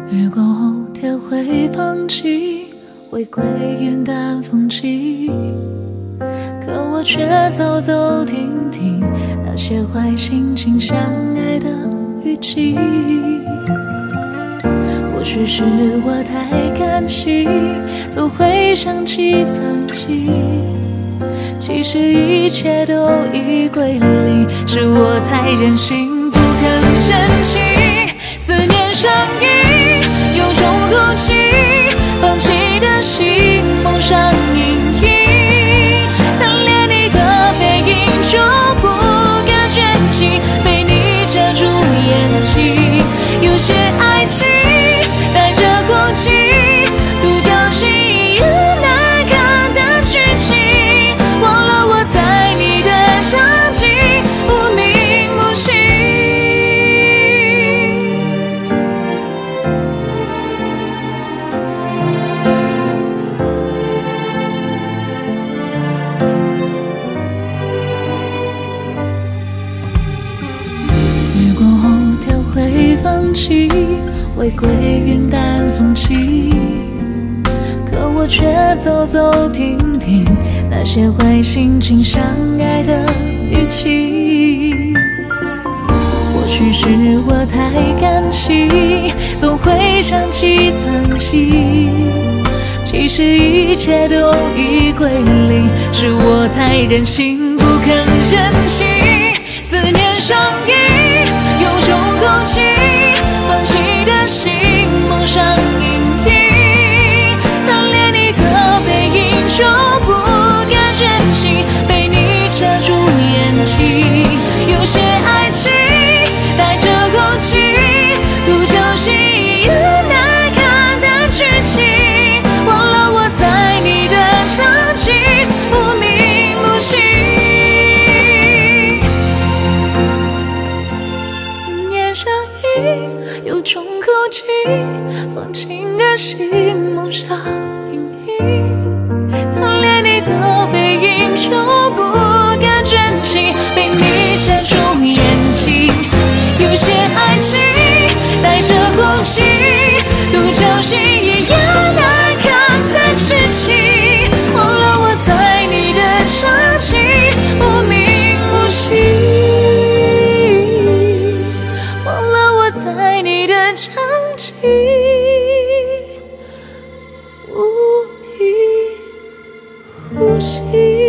雨过后天会放弃，回归云淡风轻，可我却走走停停，那些坏心情相爱的语气。或许是我太感性，总会想起曾经，其实一切都已归零，是我太任性，不肯认清。思念上瘾，有种哭泣，放弃的心，蒙上阴影。贪恋你的背影，就不敢卷起，被你遮住眼睛。有些爱情带着空气，独角戏难看的剧情，忘了我在你的场景，无名无姓。雨过后天会放弃，回归云淡风轻，可我却走走停停，那些坏心情相爱的语气。或许是我太感性，总会想起曾经，其实一切都已归零，是我太任性，不肯认清。思念上瘾，有种空气，放弃的心，蒙上阴影。贪恋你的背影，就不敢卷起，被你遮住眼睛。有些爱情带着空气，独角戏难看的剧情，忘了我在你的场景，无名无姓。思念上瘾，有种哭泣，放晴的心，蒙上阴影。贪恋你的背影，就不敢卷起，被你遮住眼睛。有些爱情带着空气，独角戏一样难看的剧情，忘了我在你的场景，无名无姓。忘了我在你的场景，无名无姓。